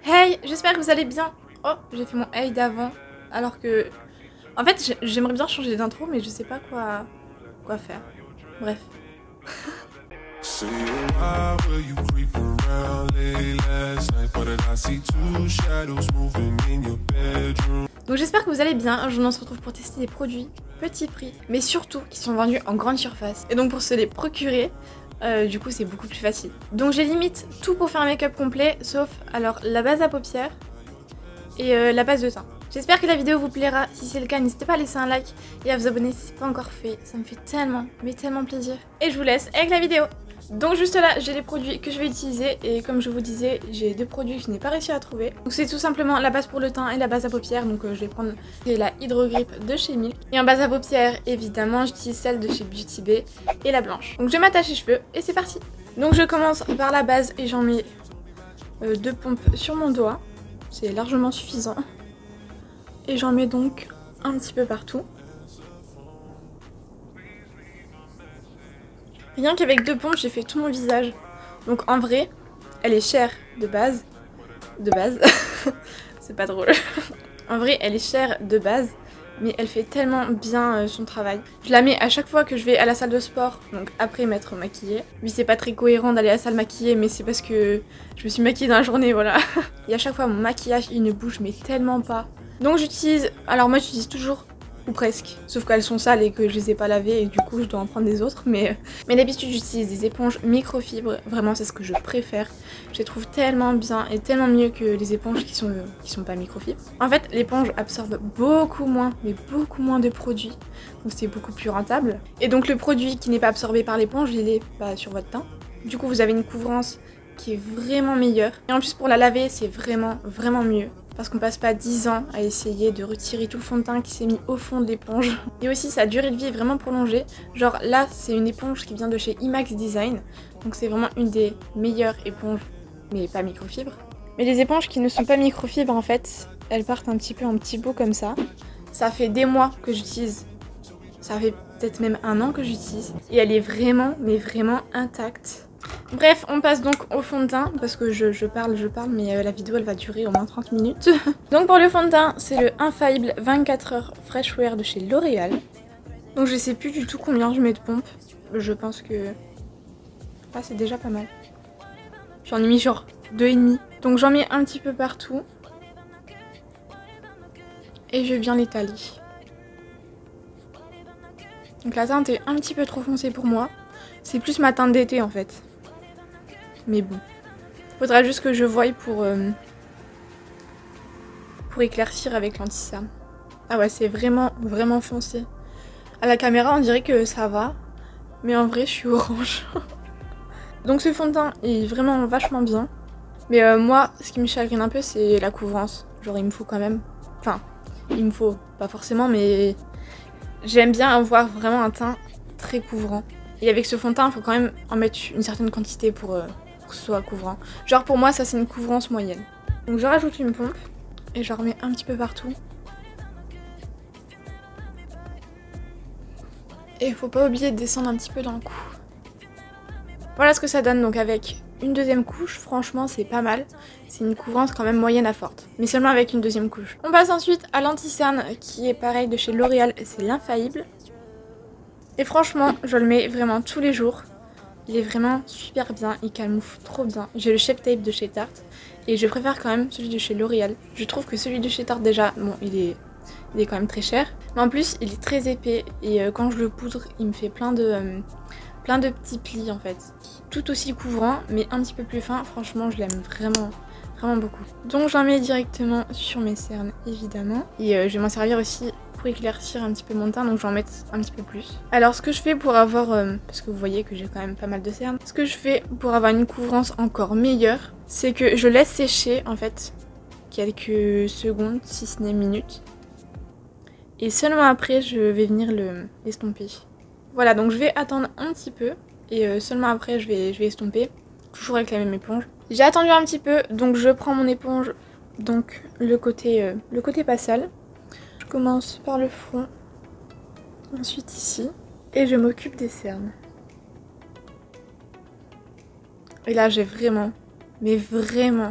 Hey, j'espère que vous allez bien. Oh, j'ai fait mon hey d'avant, alors que... En fait, j'aimerais bien changer d'intro, mais je sais pas quoi faire. Bref. Donc j'espère que vous allez bien. Aujourd'hui on se retrouve pour tester des produits petit prix, mais surtout qui sont vendus en grande surface. Et donc pour se les procurer, du coup c'est beaucoup plus facile. Donc j'ai limite tout pour faire un make-up complet, sauf alors la base à paupières et la base de teint. J'espère que la vidéo vous plaira. Si c'est le cas, n'hésitez pas à laisser un like et à vous abonner si c'est pas encore fait. Ça me fait tellement, mais tellement plaisir. Et je vous laisse avec la vidéo. Donc juste là, j'ai les produits que je vais utiliser et comme je vous disais, j'ai deux produits que je n'ai pas réussi à trouver. Donc c'est tout simplement la base pour le teint et la base à paupières. Donc je vais prendre la Hydro Grip de chez Milk. Et en base à paupières, évidemment, j'utilise celle de chez Beauty Bay et la blanche. Donc je m'attache les cheveux et c'est parti. Donc je commence par la base et j'en mets deux pompes sur mon doigt. C'est largement suffisant. Et j'en mets donc un petit peu partout. Rien qu'avec deux pompes, j'ai fait tout mon visage. Donc en vrai, elle est chère de base. C'est pas drôle. En vrai, elle est chère de base, mais elle fait tellement bien son travail. Je la mets à chaque fois que je vais à la salle de sport, donc après m'être maquillée. Oui, c'est pas très cohérent d'aller à la salle maquillée, mais c'est parce que je me suis maquillée dans la journée, voilà. Et à chaque fois, mon maquillage, il ne bouge mais tellement pas. Donc j'utilise, alors moi j'utilise toujours, ou presque, sauf qu'elles sont sales et que je les ai pas lavées et du coup je dois en prendre des autres, mais d'habitude j'utilise des éponges microfibres, vraiment c'est ce que je préfère. Je les trouve tellement bien et tellement mieux que les éponges qui sont pas microfibres. En fait l'éponge absorbe beaucoup moins, mais beaucoup moins de produits, donc c'est beaucoup plus rentable. Et donc le produit qui n'est pas absorbé par l'éponge, il est pas sur votre teint. Du coup vous avez une couvrance qui est vraiment meilleure. Et en plus pour la laver c'est vraiment mieux. Parce qu'on passe pas 10 ans à essayer de retirer tout le fond de teint qui s'est mis au fond de l'éponge. Et aussi sa durée de vie est vraiment prolongée. Genre là c'est une éponge qui vient de chez IMAX Design. Donc c'est vraiment une des meilleures éponges, mais pas microfibre. Mais les éponges qui ne sont pas microfibres en fait, elles partent un petit peu en petits bouts comme ça. Ça fait des mois que j'utilise. Ça fait peut-être même un an que j'utilise. Et elle est vraiment, mais vraiment intacte. Bref, on passe donc au fond de teint, parce que je parle, mais la vidéo elle va durer au moins 30 minutes. Donc pour le fond de teint, c'est le Infaillible 24 heures Fresh Wear de chez L'Oréal. Donc je sais plus du tout combien je mets de pompe. Je pense que... Ah, c'est déjà pas mal. J'en ai mis genre 2,5. Donc j'en mets un petit peu partout. Et je viens l'étaler. Donc la teinte est un petit peu trop foncée pour moi. C'est plus ma teinte d'été en fait. Mais bon. Faudra juste que je voie pour éclaircir avec l'anti-cerne. Ah ouais, c'est vraiment foncé. À la caméra, on dirait que ça va. Mais en vrai, je suis orange. Donc ce fond de teint est vraiment vachement bien. Mais moi, ce qui me chagrine un peu, c'est la couvrance. Genre, il me faut quand même... Enfin, il me faut, pas forcément, mais... J'aime bien avoir vraiment un teint très couvrant. Et avec ce fond de teint, il faut quand même en mettre une certaine quantité pour que ce soit couvrant. Genre pour moi, ça c'est une couvrance moyenne. Donc je rajoute une pompe et je remets un petit peu partout. Et il faut pas oublier de descendre un petit peu dans le cou. Voilà ce que ça donne donc avec une deuxième couche. Franchement, c'est pas mal. C'est une couvrance quand même moyenne à forte. Mais seulement avec une deuxième couche. On passe ensuite à l'anti-cerne qui est pareil de chez L'Oréal. C'est l'Infaillible. Et franchement, je le mets vraiment tous les jours. Il est vraiment super bien, il camoufle trop bien. J'ai le Shape Tape de chez Tarte et je préfère quand même celui de chez L'Oréal. Je trouve que celui de chez Tarte déjà, bon il est quand même très cher. Mais en plus il est très épais et quand je le poudre il me fait plein de petits plis en fait. Tout aussi couvrant mais un petit peu plus fin, franchement je l'aime vraiment beaucoup. Donc j'en mets directement sur mes cernes évidemment. Et je vais m'en servir aussi pour éclaircir un petit peu mon teint, donc j'en mets un petit peu plus. Alors ce que je fais pour avoir, parce que vous voyez que j'ai quand même pas mal de cernes, ce que je fais pour avoir une couvrance encore meilleure, c'est que je laisse sécher en fait quelques secondes, si ce n'est minutes. Et seulement après je vais venir l'estomper. Voilà, donc je vais attendre un petit peu et seulement après je vais estomper, toujours avec la même éponge. J'ai attendu un petit peu, donc je prends mon éponge, donc le côté pas sale. Je commence par le front, ensuite ici, et je m'occupe des cernes. Et là j'ai vraiment, mais vraiment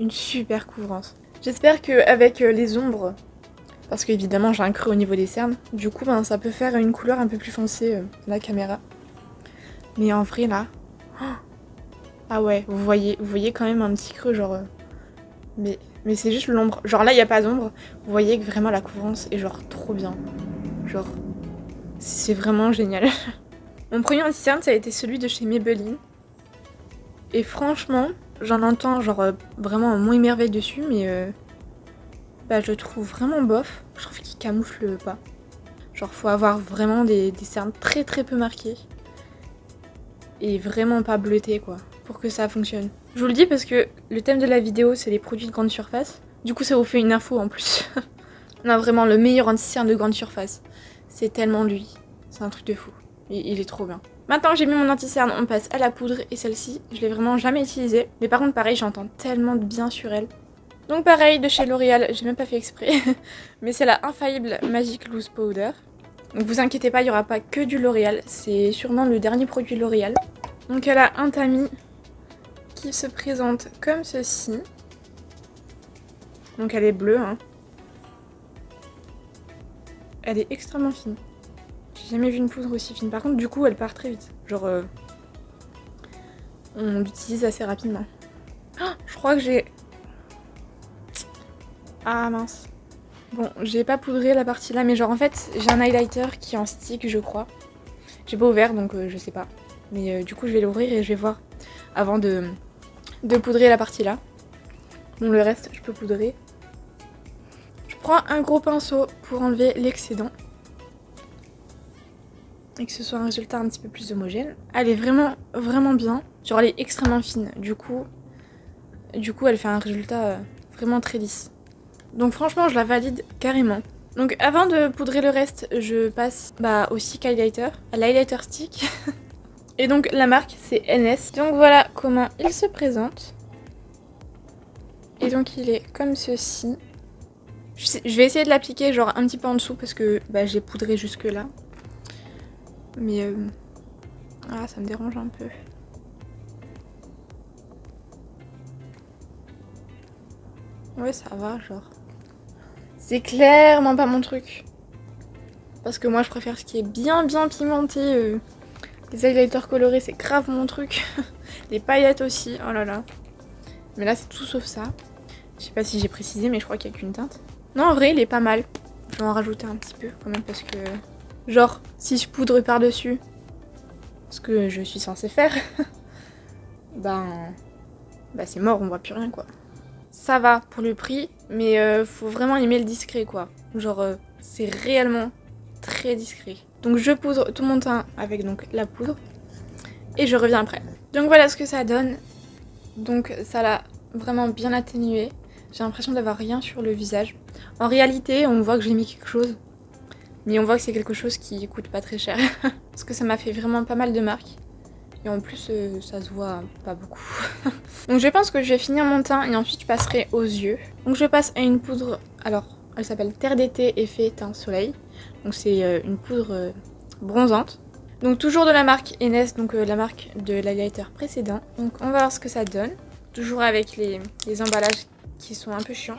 une super couvrance. J'espère qu'avec les ombres, parce qu'évidemment j'ai un creux au niveau des cernes, du coup ben, ça peut faire une couleur un peu plus foncée la caméra. Mais en vrai là, ah ouais, vous voyez quand même un petit creux genre... Mais c'est juste l'ombre. Genre là il n'y a pas d'ombre, vous voyez que vraiment la couvrance est genre trop bien. Genre, c'est vraiment génial. Mon premier anti-cerne ça a été celui de chez Maybelline. Et franchement, j'en entends genre vraiment un mot émerveillé dessus, mais bah, je le trouve vraiment bof. Je trouve qu'il camoufle pas. Genre faut avoir vraiment des cernes très peu marquées. Et vraiment pas bleuté quoi, pour que ça fonctionne. Je vous le dis parce que le thème de la vidéo c'est les produits de grande surface. Du coup ça vous fait une info en plus. Non vraiment le meilleur anti-cerne de grande surface. C'est tellement lui. C'est un truc de fou. Il est trop bien. Maintenant que j'ai mis mon anti-cerne, on passe à la poudre et celle-ci, je l'ai vraiment jamais utilisée. Mais par contre pareil, j'entends tellement de bien sur elle. Donc pareil de chez L'Oréal, j'ai même pas fait exprès. Mais c'est la Infaillible Magic Loose Powder. Donc vous inquiétez pas, il n'y aura pas que du L'Oréal. C'est sûrement le dernier produit L'Oréal. Donc elle a un tamis qui se présente comme ceci. Donc elle est bleue, hein. Elle est extrêmement fine. J'ai jamais vu une poudre aussi fine. Par contre, du coup, elle part très vite. Genre, on l'utilise assez rapidement. Oh, je crois que j'ai... Ah mince. Bon, j'ai pas poudré la partie là, mais genre en fait, j'ai un highlighter qui est en stick, je crois. J'ai pas ouvert, donc je sais pas. Mais du coup, je vais l'ouvrir et je vais voir avant de poudrer la partie là. Bon, le reste, je peux poudrer. Je prends un gros pinceau pour enlever l'excédent. Et que ce soit un résultat un petit peu plus homogène. Elle est vraiment bien. Genre elle est extrêmement fine. Du coup elle fait un résultat vraiment très lisse. Donc franchement je la valide carrément. Donc avant de poudrer le reste, je passe au stick highlighter, à l'highlighter stick. Et donc la marque c'est NS. Donc voilà comment il se présente. Et donc il est comme ceci. Je vais essayer de l'appliquer genre un petit peu en dessous parce que j'ai poudré jusque là. Mais ah, ça me dérange un peu. Ouais, ça va, genre. C'est clairement pas mon truc. Parce que moi, je préfère ce qui est bien pimenté. Les highlighters colorés, c'est grave mon truc. Les paillettes aussi, oh là là. Mais là, c'est tout sauf ça. Je sais pas si j'ai précisé, mais je crois qu'il y a qu'une teinte. Non, en vrai, il est pas mal. Je vais en rajouter un petit peu quand même parce que... Genre, si je poudre par-dessus, ce que je suis censée faire, c'est mort, on voit plus rien quoi. Ça va pour le prix, mais faut vraiment aimer le discret quoi. Genre, c'est réellement très discret. Donc je poudre tout mon teint avec donc la poudre et je reviens après. Donc voilà ce que ça donne. Donc ça l'a vraiment bien atténué. J'ai l'impression d'avoir rien sur le visage. En réalité, on voit que j'ai mis quelque chose. Mais on voit que c'est quelque chose qui coûte pas très cher. Parce que ça m'a fait vraiment pas mal de marques. Et en plus, ça se voit pas beaucoup. Donc je pense que je vais finir mon teint et ensuite je passerai aux yeux. Donc je passe à une poudre, alors elle s'appelle Terre d'été effet teint soleil. Donc c'est une poudre bronzante. Donc toujours de la marque NS, donc la marque de l'highlighter précédent. Donc on va voir ce que ça donne. Toujours avec les emballages qui sont un peu chiants.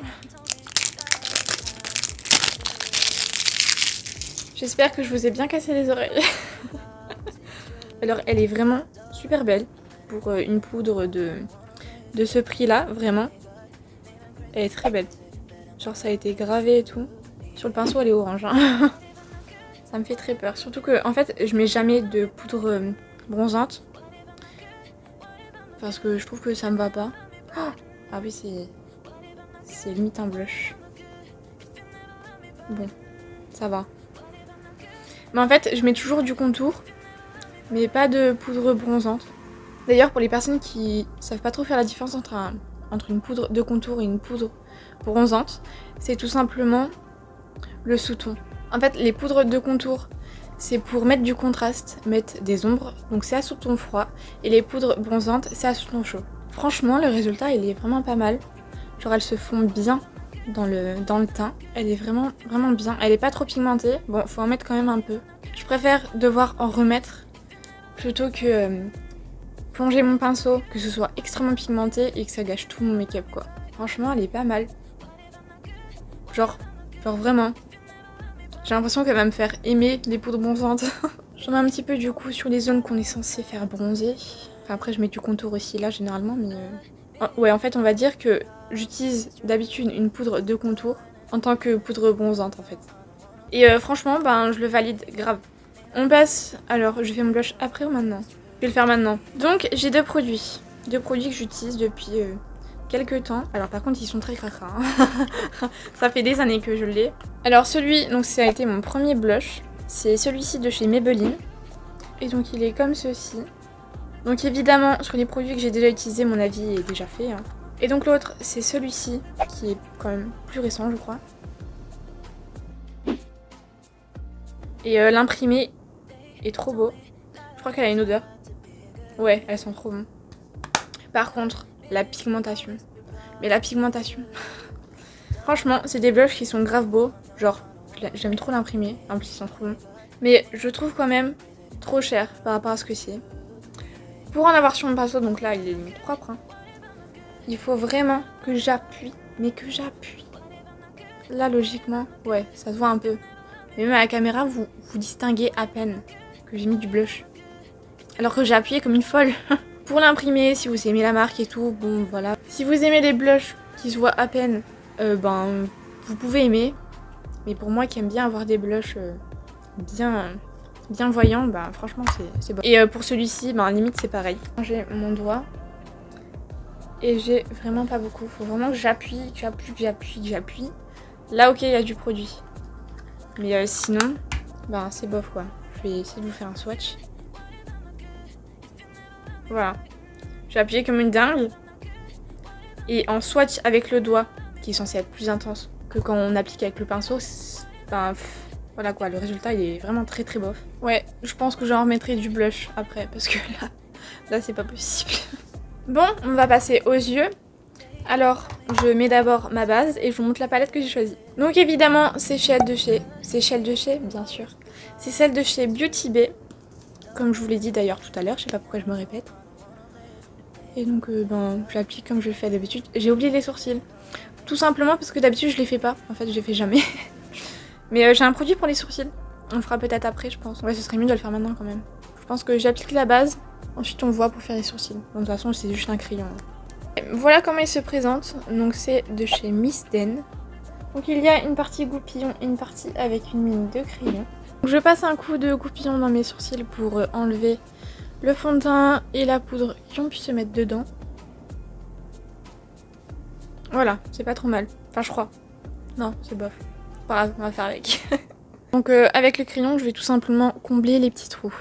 J'espère que je vous ai bien cassé les oreilles. Alors elle est vraiment super belle pour une poudre de ce prix là, vraiment. Elle est très belle. Genre ça a été gravé et tout. Sur le pinceau elle est orange. Hein. Ça me fait très peur. Surtout que en fait je mets jamais de poudre bronzante. Parce que je trouve que ça me va pas. Ah oui c'est limite un blush. Bon, ça va. Mais en fait, je mets toujours du contour, mais pas de poudre bronzante. D'ailleurs, pour les personnes qui savent pas trop faire la différence entre une poudre de contour et une poudre bronzante, c'est tout simplement le sous-ton. En fait, les poudres de contour, c'est pour mettre du contraste, mettre des ombres, donc c'est à sous-ton froid. Et les poudres bronzantes, c'est à sous-ton chaud. Franchement, le résultat, il est vraiment pas mal. Genre, elles se font bien dans le teint. Elle est vraiment bien. Elle est pas trop pigmentée. Bon, faut en mettre quand même un peu. Je préfère devoir en remettre plutôt que plonger mon pinceau, que ce soit extrêmement pigmenté et que ça gâche tout mon make-up quoi. franchement, elle est pas mal. Genre vraiment. J'ai l'impression qu'elle va me faire aimer les poudres bronzantes. J'en ai un petit peu du coup sur les zones qu'on est censé faire bronzer. Enfin après je mets du contour aussi là généralement mais... Ouais en fait on va dire que j'utilise d'habitude une poudre de contour en tant que poudre bronzante en fait. Et franchement ben je le valide grave. On passe... Alors je fais mon blush après ou maintenant? Je vais le faire maintenant. Donc j'ai deux produits. Deux produits que j'utilise depuis quelques temps. Alors par contre ils sont très cracra. Hein. Ça fait des années que je l'ai. Alors celui, donc ça a été mon premier blush. C'est celui-ci de chez Maybelline. Et donc il est comme ceci. Donc évidemment sur les produits que j'ai déjà utilisés mon avis est déjà fait. Hein. Et donc l'autre c'est celui-ci qui est quand même plus récent je crois. Et l'imprimé est trop beau. Je crois qu'elle a une odeur. Ouais, elles sont trop bonnes. Par contre, la pigmentation. Mais la pigmentation. Franchement, c'est des blushs qui sont grave beaux. Genre, j'aime trop l'imprimer. En plus, ils sont trop bons. Mais je trouve quand même trop cher par rapport à ce que c'est. Pour en avoir sur mon pinceau, donc là, il est limite propre. Hein. Il faut vraiment que j'appuie. Mais que j'appuie. Là, logiquement, ouais, ça se voit un peu. Mais même à la caméra, vous distinguez à peine que j'ai mis du blush. Alors que j'ai appuyé comme une folle. Pour l'imprimer, si vous aimez la marque et tout, bon voilà. Si vous aimez les blushs qui se voient à peine, ben vous pouvez aimer. Mais pour moi qui aime bien avoir des blushs bien voyants, bah franchement c'est bon. Et pour celui-ci, ben limite c'est pareil. J'ai mon doigt et j'ai vraiment pas beaucoup. Faut vraiment que j'appuie. Là ok il y a du produit. Mais sinon, ben c'est bof quoi. Je vais essayer de vous faire un swatch. Voilà. J'ai appuyé comme une dingue. Et en swatch avec le doigt, qui est censé être plus intense que quand on applique avec le pinceau, ben, voilà quoi, le résultat il est vraiment très très bof. Ouais, je pense que j'en remettrai du blush après, parce que là c'est pas possible. Bon, on va passer aux yeux. Alors, je mets d'abord ma base et je vous montre la palette que j'ai choisie. Donc évidemment, c'est celle de chez... bien sûr. C'est celle de chez Beauty Bay. Comme je vous l'ai dit d'ailleurs tout à l'heure, je sais pas pourquoi je me répète. Et donc ben, je l'applique comme je le fais d'habitude. J'ai oublié les sourcils. Tout simplement parce que d'habitude je les fais pas. En fait je les fais jamais. Mais j'ai un produit pour les sourcils. On le fera peut-être après je pense. Ouais ce serait mieux de le faire maintenant quand même. Je pense que j'applique la base. Ensuite on voit pour faire les sourcils. De toute façon c'est juste un crayon. Voilà comment il se présente. Donc c'est de chez Miss Den. Donc il y a une partie goupillon et une partie avec une mine de crayon. Donc, je passe un coup de goupillon dans mes sourcils pour enlever le fond de teint et la poudre qui ont pu se mettre dedans. Voilà, c'est pas trop mal. Enfin je crois. Non, c'est bof. Pas grave, on va faire avec. Donc avec le crayon, je vais tout simplement combler les petits trous.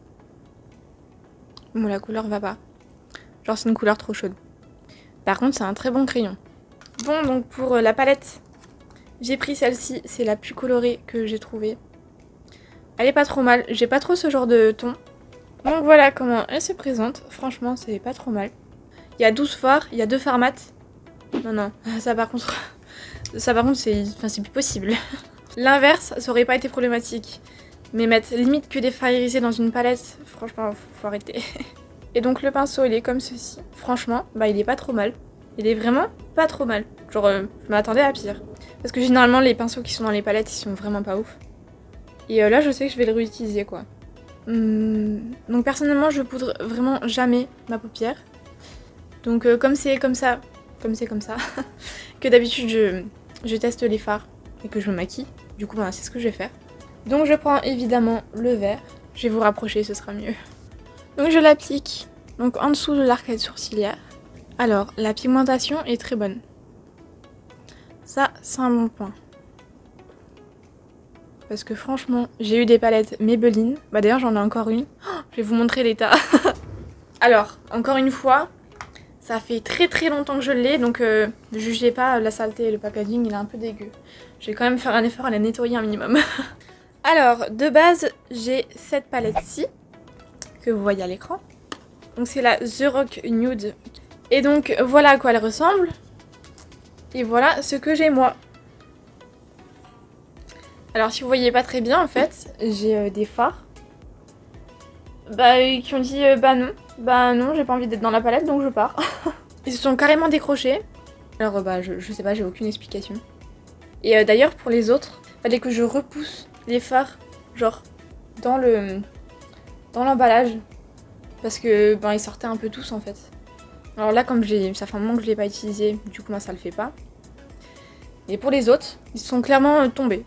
Bon la couleur va pas. Genre c'est une couleur trop chaude. Par contre c'est un très bon crayon. Bon donc pour la palette, j'ai pris celle-ci. C'est la plus colorée que j'ai trouvée. Elle est pas trop mal. J'ai pas trop ce genre de ton. Donc voilà comment elle se présente. Franchement c'est pas trop mal. Il y a 12 fards, il y a 2 fards mat. Non, ça par contre c'est plus possible. L'inverse, ça aurait pas été problématique. Mais mettre limite que des fards irisés dans une palette, franchement faut arrêter. Et donc le pinceau il est comme ceci. Franchement, bah il est pas trop mal. Il est vraiment pas trop mal. Genre je m'attendais à pire. Parce que généralement les pinceaux qui sont dans les palettes ils sont vraiment pas ouf. Et là je sais que je vais le réutiliser quoi. Donc personnellement je poudre vraiment jamais ma paupière. Donc comme c'est comme ça, que d'habitude je teste les fards et que je me maquille. Du coup c'est ce que je vais faire. Donc je prends évidemment le vert. Je vais vous rapprocher, ce sera mieux. Donc je l'applique donc en dessous de l'arcade sourcilière. Alors la pigmentation est très bonne. Ça c'est un bon point. Parce que franchement, j'ai eu des palettes Maybelline. Bah d'ailleurs j'en ai encore une. Oh, je vais vous montrer l'état. Alors, encore une fois, ça fait très longtemps que je l'ai. Donc ne jugez pas la saleté, le packaging il est un peu dégueu. Je vais quand même faire un effort à la nettoyer un minimum. Alors, de base, j'ai cette palette-ci. Que vous voyez à l'écran. Donc c'est la The Rock Nude. Et donc voilà à quoi elle ressemble. Et voilà ce que j'ai moi. Alors si vous voyez pas très bien en fait, j'ai des fards qui ont dit bah non, j'ai pas envie d'être dans la palette donc je pars. Ils se sont carrément décrochés. Alors bah je sais pas, j'ai aucune explication. Et d'ailleurs pour les autres, fallait que je repousse les fards, genre dans l'emballage. Parce que ben ils sortaient un peu tous en fait. Alors là comme ça fait un moment que je l'ai pas utilisé, du coup moi ça le fait pas. Et pour les autres, ils sont clairement tombés.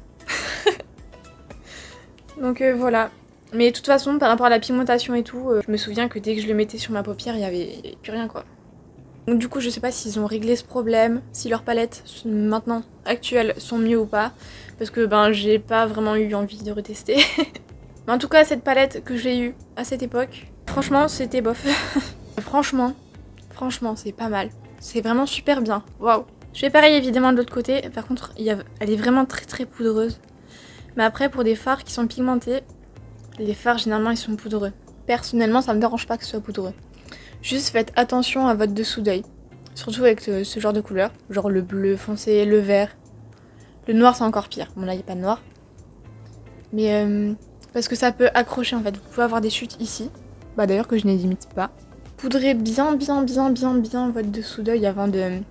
Donc voilà. Mais de toute façon par rapport à la pigmentation et tout, je me souviens que dès que je le mettais sur ma paupière, il y avait plus rien quoi. Donc du coup je sais pas s'ils ont réglé ce problème, si leurs palettes maintenant actuelles sont mieux ou pas. Parce que ben j'ai pas vraiment eu envie de retester. Mais en tout cas cette palette que j'ai eue à cette époque, franchement c'était bof. Franchement c'est pas mal. C'est vraiment super bien, waouh. Je fais pareil évidemment de l'autre côté, par contre elle est vraiment très poudreuse. Mais après pour des fards qui sont pigmentés, les fards généralement ils sont poudreux. Personnellement ça me dérange pas que ce soit poudreux. Juste faites attention à votre dessous d'œil. Surtout avec ce genre de couleur. Genre le bleu foncé, le vert. Le noir c'est encore pire. Bon là il n'y a pas de noir. Mais parce que ça peut accrocher en fait. Vous pouvez avoir des chutes ici. Bah d'ailleurs que je n'imite pas. Poudrez bien votre dessous d'œil avant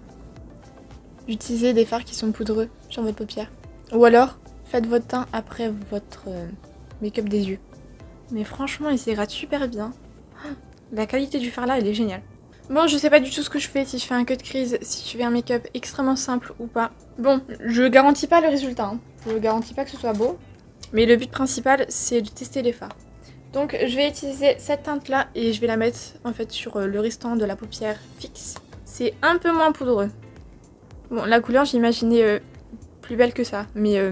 d'utiliser des fards qui sont poudreux sur votre paupière. Ou alors faites votre teint après votre make-up des yeux. Mais franchement il s'hydrate super bien. La qualité du fard là, elle est géniale. Bon, je sais pas du tout ce que je fais, si je fais un cut crease, si je fais un make-up extrêmement simple ou pas. Bon, je garantis pas le résultat, hein. Je garantis pas que ce soit beau. Mais le but principal, c'est de tester les fards. Donc, je vais utiliser cette teinte là et je vais la mettre en fait sur le restant de la paupière fixe. C'est un peu moins poudreux. Bon, la couleur, j'imaginais plus belle que ça. Mais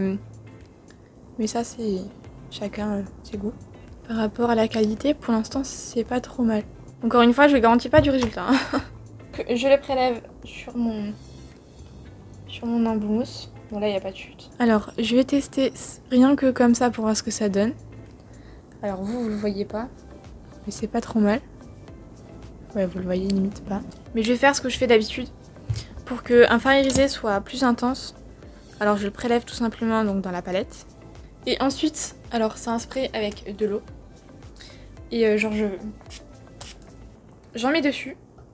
ça, c'est chacun ses goûts. Par rapport à la qualité, pour l'instant, c'est pas trop mal. Encore une fois, je ne garantis pas du résultat. Hein. Je le prélève sur mon embout mousse. Bon, là, il n'y a pas de chute. Alors, je vais tester rien que comme ça pour voir ce que ça donne. Alors, vous le voyez pas. Mais c'est pas trop mal. Ouais, vous le voyez limite pas. Mais je vais faire ce que je fais d'habitude. Pour qu'un fard irisé soit plus intense. Alors, je le prélève tout simplement donc, dans la palette. Et ensuite, alors, c'est un spray avec de l'eau. Et genre j'en mets dessus.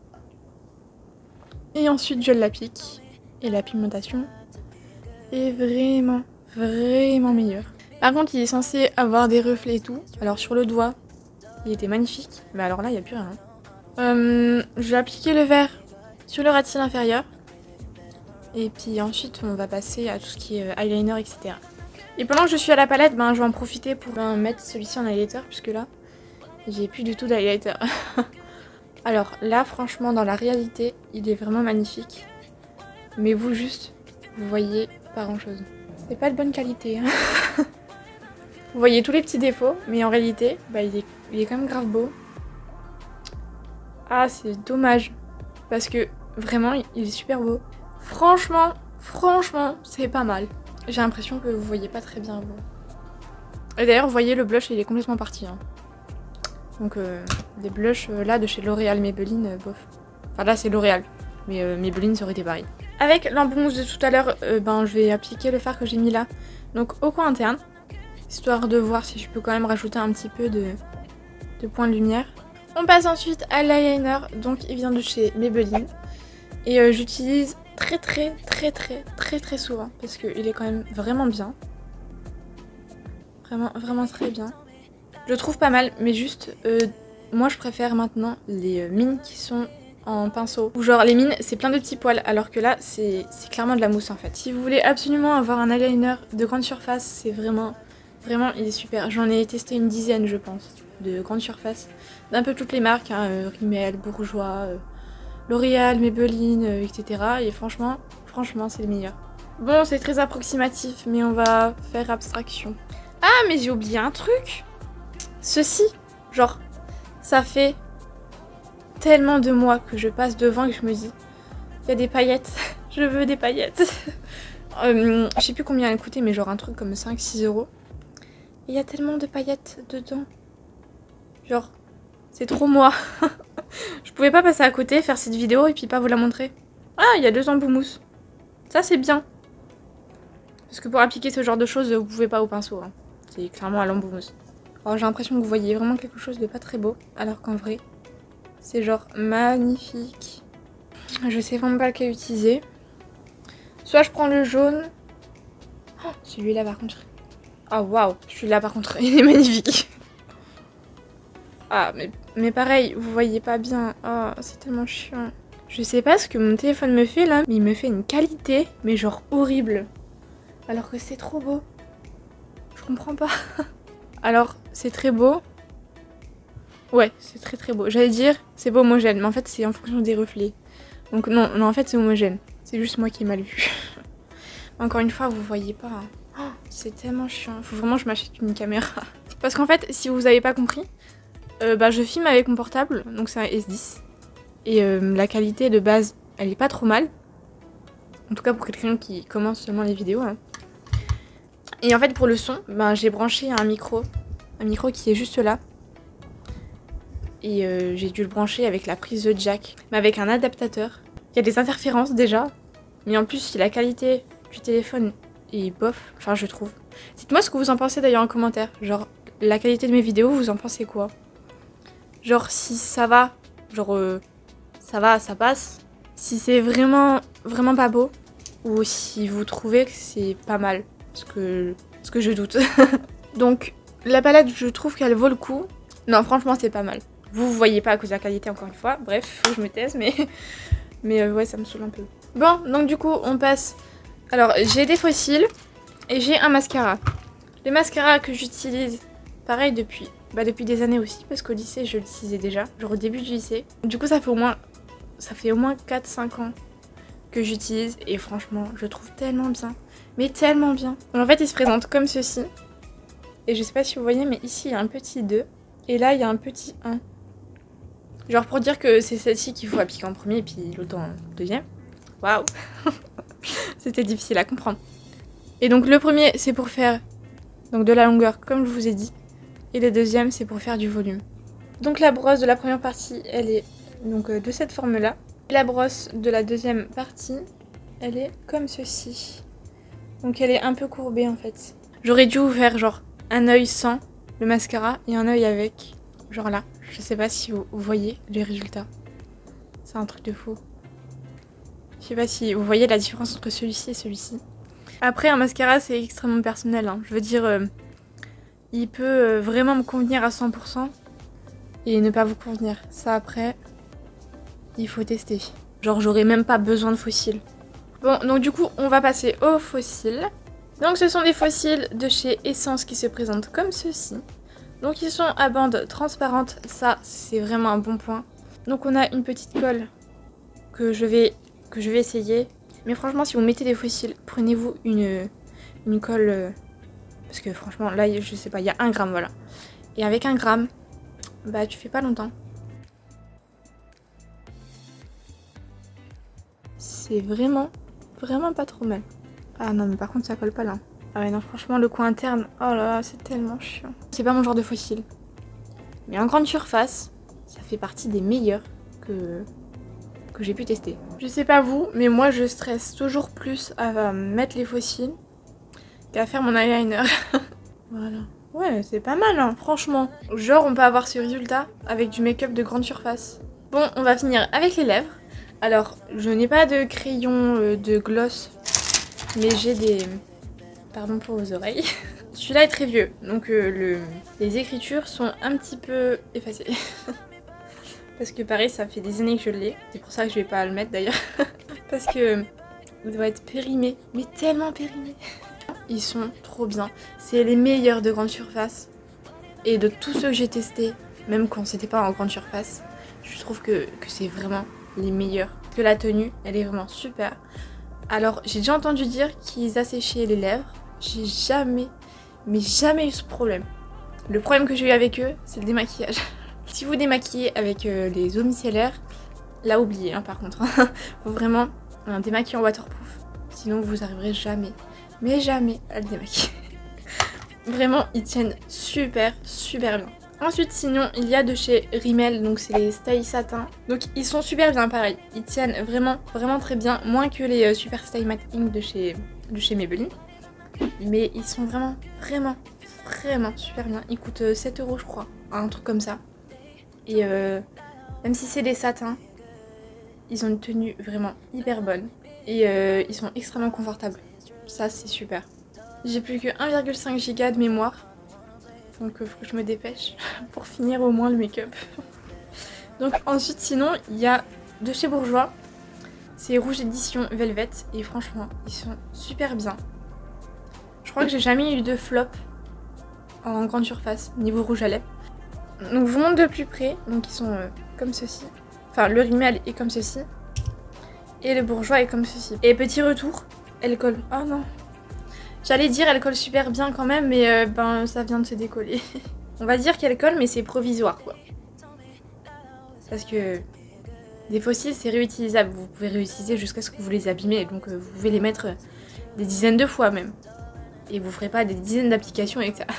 Et ensuite je l'applique. Et la pigmentation est vraiment meilleure. Par contre il est censé avoir des reflets et tout. Alors sur le doigt il était magnifique. Mais alors là il n'y a plus rien. Je vais appliquer le vert sur le ras de cils inférieur. Et puis ensuite on va passer à tout ce qui est eyeliner etc. Et pendant que je suis à la palette, ben, je vais en profiter pour mettre celui-ci en highlighter. Puisque là j'ai plus du tout d'highlighter. Alors là franchement dans la réalité il est vraiment magnifique. Mais vous juste vous voyez pas grand chose. C'est pas de bonne qualité. Hein. Vous voyez tous les petits défauts. Mais en réalité bah, il est quand même grave beau. Ah c'est dommage. Parce que vraiment il est super beau. Franchement c'est pas mal. J'ai l'impression que vous voyez pas très bien vous. Et d'ailleurs vous voyez le blush il est complètement parti. Hein. Donc des blushs là de chez L'Oréal Maybelline, bof. Enfin là c'est L'Oréal, mais Maybelline ça aurait été pareil. Avec l'embout mousse de tout à l'heure, ben, je vais appliquer le fard que j'ai mis là, donc au coin interne. Histoire de voir si je peux quand même rajouter un petit peu de point de lumière. On passe ensuite à l'eyeliner, donc il vient de chez Maybelline. Et j'utilise très souvent, parce qu'il est quand même vraiment bien. Vraiment très bien. Je le trouve pas mal, mais juste, moi je préfère maintenant les mines qui sont en pinceau. Ou genre les mines, c'est plein de petits poils, alors que là, c'est clairement de la mousse en fait. Si vous voulez absolument avoir un eyeliner de grande surface, c'est vraiment, il est super. J'en ai testé une dizaine, je pense, de grande surface. D'un peu toutes les marques, hein, Rimmel, Bourjois, L'Oréal, Maybelline, etc. Et franchement, c'est le meilleur. Bon, c'est très approximatif, mais on va faire abstraction. Ah, mais j'ai oublié un truc! Ceci, genre, ça fait tellement de mois que je passe devant et que je me dis, il y a des paillettes, je veux des paillettes. Je sais plus combien elle coûtait, mais genre un truc comme 5-6 €. Et il y a tellement de paillettes dedans. Genre, c'est trop moi. Je pouvais pas passer à côté, faire cette vidéo et puis pas vous la montrer. Ah, il y a 2 embouts mousse. Ça, c'est bien. Parce que pour appliquer ce genre de choses, vous pouvez pas au pinceau. Hein. C'est clairement à l'embout mousse. Alors j'ai l'impression que vous voyez vraiment quelque chose de pas très beau, alors qu'en vrai, c'est genre magnifique. Je sais vraiment pas lequel utiliser. Soit je prends le jaune. Oh, celui-là par contre. Ah waouh, celui-là par contre, il est magnifique. Ah mais pareil, vous voyez pas bien. Oh, c'est tellement chiant. Je sais pas ce que mon téléphone me fait là, mais il me fait une qualité, mais genre horrible. Alors que c'est trop beau. Je comprends pas. Alors, c'est très beau. Ouais, c'est très beau. J'allais dire, c'est pas homogène, mais en fait, c'est en fonction des reflets. Donc non, en fait, c'est homogène. C'est juste moi qui ai mal vu. Encore une fois, vous voyez pas. Oh, c'est tellement chiant. Faut vraiment que je m'achète une caméra. Parce qu'en fait, si vous avez pas compris, je filme avec mon portable, donc c'est un S10. Et la qualité de base, elle est pas trop mal. En tout cas pour quelqu'un qui commence seulement les vidéos. Hein. Et en fait pour le son, j'ai branché un micro qui est juste là. Et j'ai dû le brancher avec la prise jack, mais avec un adaptateur. Il y a des interférences déjà, mais en plus si la qualité du téléphone est bof, enfin je trouve. Dites-moi ce que vous en pensez d'ailleurs en commentaire. Genre la qualité de mes vidéos, vous en pensez quoi? Genre si ça va, genre ça va, ça passe. Si c'est vraiment pas beau, ou si vous trouvez que c'est pas mal, ce que je doute. Donc la palette, je trouve qu'elle vaut le coup. Non, franchement, c'est pas mal. Vous voyez pas à cause de la qualité, encore une fois. Bref, faut que je me taise, mais ouais, ça me saoule un peu. Bon, donc du coup, on passe. Alors, j'ai des fossiles et j'ai un mascara. Les mascaras que j'utilise, pareil, depuis des années aussi, parce qu'au lycée, je l'utilisais déjà, genre au début du lycée. Du coup, ça fait au moins 4-5 ans que j'utilise et franchement, je trouve tellement bien. Mais tellement bien. Donc, en fait, il se présente comme ceci. Et je sais pas si vous voyez, mais ici, il y a un petit 2. Et là, il y a un petit 1. Genre pour dire que c'est celle-ci qu'il faut appliquer en premier et puis l'autre en deuxième. Waouh. C'était difficile à comprendre. Et donc le premier, c'est pour faire donc de la longueur, comme je vous ai dit. Et le deuxième, c'est pour faire du volume. Donc la brosse de la première partie, elle est donc de cette forme-là. Et la brosse de la deuxième partie, elle est comme ceci. Donc elle est un peu courbée en fait. J'aurais dû vous faire genre un œil sans le mascara et un œil avec. Genre là. Je sais pas si vous voyez les résultats. C'est un truc de fou. Je sais pas si vous voyez la différence entre celui-ci et celui-ci. Après, un mascara, c'est extrêmement personnel. Hein. Je veux dire, il peut vraiment me convenir à 100% et ne pas vous convenir. Ça, après, il faut tester. Genre, j'aurais même pas besoin de fossiles. Bon, donc du coup, on va passer aux fossiles. Donc, ce sont des fossiles de chez Essence qui se présentent comme ceci. Donc, ils sont à bande transparente. Ça, c'est vraiment un bon point. Donc, on a une petite colle que je vais essayer. Mais franchement, si vous mettez des fossiles, prenez-vous une colle. Parce que franchement, là, je sais pas, il y a 1 gramme, voilà. Et avec 1 gramme, bah, tu fais pas longtemps. C'est vraiment pas trop mal. Ah non, mais par contre, ça colle pas là. Ah ouais, non, franchement, le coin interne, oh là là, c'est tellement chiant. C'est pas mon genre de fossile. Mais en grande surface, ça fait partie des meilleurs que j'ai pu tester. Je sais pas vous, mais moi, je stresse toujours plus à mettre les fossiles qu'à faire mon eyeliner. Voilà. Ouais, c'est pas mal, hein, franchement. Genre, on peut avoir ce résultat avec du make-up de grande surface. Bon, on va finir avec les lèvres. Alors, je n'ai pas de crayon de gloss, mais j'ai des... Pardon pour vos oreilles. Celui-là est très vieux, donc les écritures sont un petit peu effacées. Parce que pareil, ça fait des années que je l'ai. C'est pour ça que je vais pas le mettre d'ailleurs. Parce que il doit être périmé, mais tellement périmé. Ils sont trop bien. C'est les meilleurs de grande surface. Et de tous ceux que j'ai testés, même quand c'était pas en grande surface, je trouve que c'est vraiment les meilleurs. Que la tenue, elle est vraiment super. Alors, j'ai déjà entendu dire qu'ils asséchaient les lèvres. J'ai jamais, mais jamais eu ce problème. Le problème que j'ai eu avec eux, c'est le démaquillage. Si vous démaquillez avec les eaux micellaires, là oubliez hein, par contre. Faut vraiment un démaquillant waterproof. Sinon vous arriverez jamais, mais jamais à le démaquiller. Vraiment, ils tiennent super bien. Ensuite, sinon, il y a de chez Rimmel, donc c'est les Stay Satin. Donc ils sont super bien, pareil. Ils tiennent vraiment très bien, moins que les Super Stay Matte Ink de chez Maybelline. Mais ils sont vraiment super bien. Ils coûtent 7 € je crois, un truc comme ça. Et même si c'est des satins, Ils ont une tenue vraiment hyper bonne. Et ils sont extrêmement confortables. Ça, c'est super. J'ai plus que 1,5 Go de mémoire. Donc faut que je me dépêche pour finir au moins le make-up. Donc ensuite, sinon, il y a de chez Bourjois. C'est Rouge Édition Velvet. Et franchement, ils sont super bien. Je crois que j'ai jamais eu de flop en grande surface niveau rouge à lèvres. Donc je vous montre de plus près. Donc ils sont comme ceci. Enfin, le Rimmel est comme ceci. Et le Bourjois est comme ceci. Et petit retour, elle colle. Oh non. J'allais dire elle colle super bien quand même, mais ben ça vient de se décoller. On va dire qu'elle colle, mais c'est provisoire quoi. Parce que des fossiles c'est réutilisable. Vous pouvez réutiliser jusqu'à ce que vous les abîmez. Donc vous pouvez les mettre des dizaines de fois même. Et vous ferez pas des dizaines d'applications avec ça.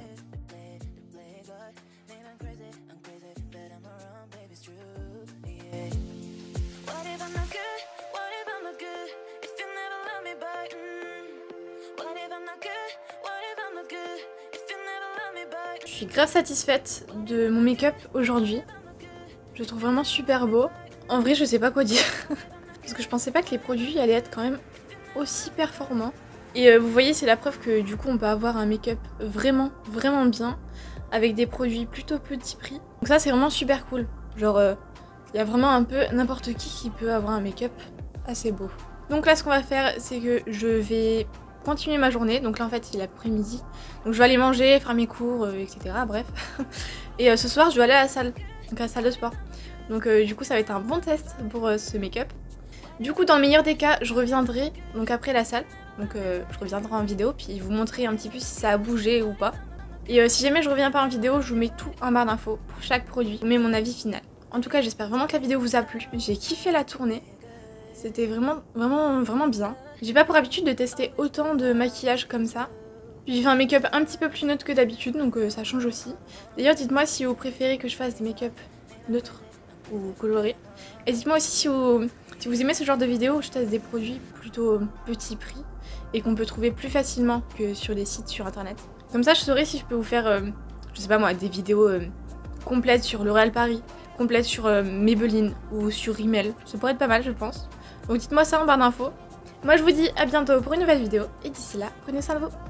Je suis grave satisfaite de mon make-up aujourd'hui. Je le trouve vraiment super beau. En vrai, je sais pas quoi dire. Parce que je pensais pas que les produits allaient être quand même aussi performants. Et vous voyez, c'est la preuve que du coup, on peut avoir un make-up vraiment, vraiment bien. Avec des produits plutôt petit prix. Donc ça, c'est vraiment super cool. Genre, il y a vraiment un peu n'importe qui peut avoir un make-up assez beau. Donc là, ce qu'on va faire, c'est que je vais continuer ma journée. Donc là, en fait, il est l'après-midi. Donc je vais aller manger, faire mes cours, etc. Bref. Et ce soir, je vais aller à la salle. Donc à la salle de sport. Donc du coup, ça va être un bon test pour ce make-up. Du coup, dans le meilleur des cas, je reviendrai donc après la salle. Donc je reviendrai en vidéo, puis vous montrer un petit peu si ça a bougé ou pas. Et si jamais je reviens pas en vidéo, je vous mets tout en barre d'infos pour chaque produit. Je vous mets mon avis final. En tout cas, j'espère vraiment que la vidéo vous a plu. J'ai kiffé la tournée. C'était vraiment bien. J'ai pas pour habitude de tester autant de maquillage comme ça. Puis j'ai fait un make-up un petit peu plus neutre que d'habitude, donc ça change aussi. D'ailleurs, dites-moi si vous préférez que je fasse des make-up neutres ou colorés. Et dites-moi aussi si vous aimez ce genre de vidéo où je teste des produits plutôt petit prix et qu'on peut trouver plus facilement que sur les sites sur internet. Comme ça, je saurai si je peux vous faire, je sais pas moi, des vidéos complètes sur L'Oréal Paris, complètes sur Maybelline ou sur Rimmel. Ça pourrait être pas mal, je pense. Donc dites-moi ça en barre d'infos. Moi, je vous dis à bientôt pour une nouvelle vidéo. Et d'ici là, prenez soin de vous.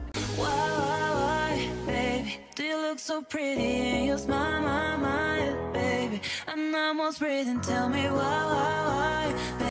Do you look so pretty in your smile, my, baby? I'm almost breathing, tell me why.